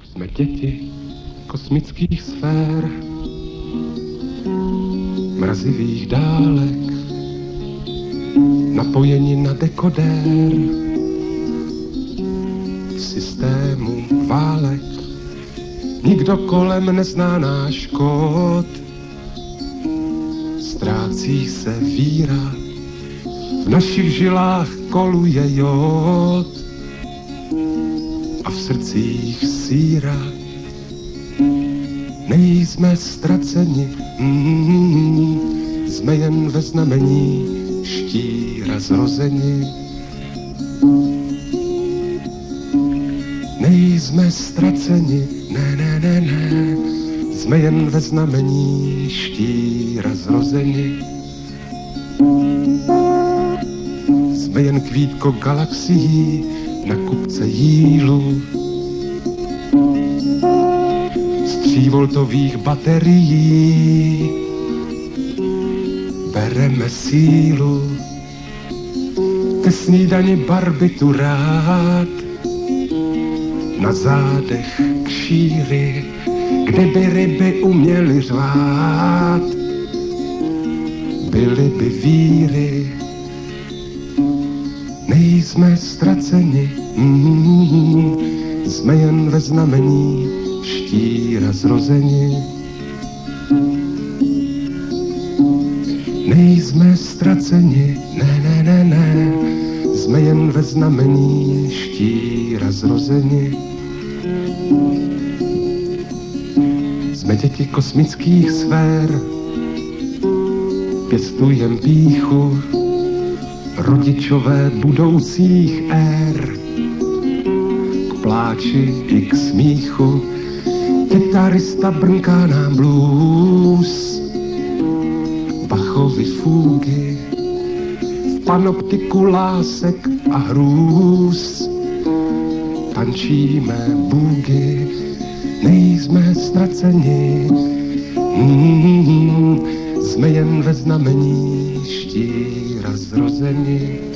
Jsme děti kosmických sfér, mrazivých dálek, napojeni na dekodér systému válek. Nikdo kolem nezná náš kód, ztrácí se víra, v našich žilách koluje jód a v srdcích síra. Nejsme ztraceni, jsme jen ve znamení štíra zrozeni. Nejsme ztraceni, ne, jsme jen ve znamení štíra zrozeni. Jsme jen kvítko galaxií na kupce jílu, z 3voltových baterií bereme sílu. Ke snídani barbiturát, na zádech kšíry, kde by ryby uměly řvát, byly by víry. Nejsme ztraceni, jsme jen ve znamení štíra zrozeni. Nejsme ztraceni, ne, jsme jen ve znamení štíra zrozeni. Jsme děti kosmických sfér, pěstujem pýchu, rodičové budoucích ér. K pláči i k smíchu kytarista brnká nám blues. Bachovy fúgy, v panoptiku lásek a hrůz. Tančíme bůgy, nejsme ztraceni, jsme jen ve znamení štíra zrozeni.